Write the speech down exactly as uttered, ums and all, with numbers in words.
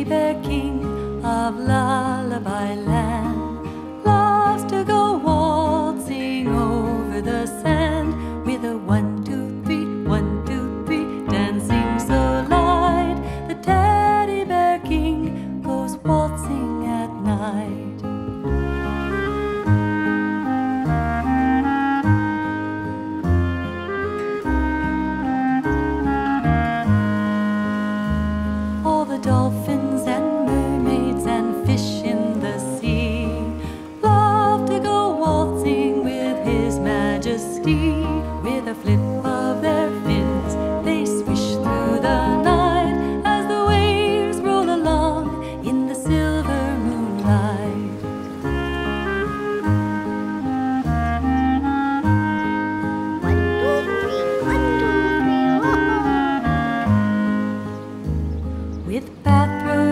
bear king of Lullaby Land loves to go waltzing over the sand with a one, two, three, one, two, three, dancing so light. The teddy bear king goes waltzing at night. All the dolphins and mermaids and fish in the sea love to go waltzing with His Majesty. With a flip of their fins, they swish through the night as the waves roll along in the silver moonlight. One, two, three, one, two, three, oh, oh. With bathrobes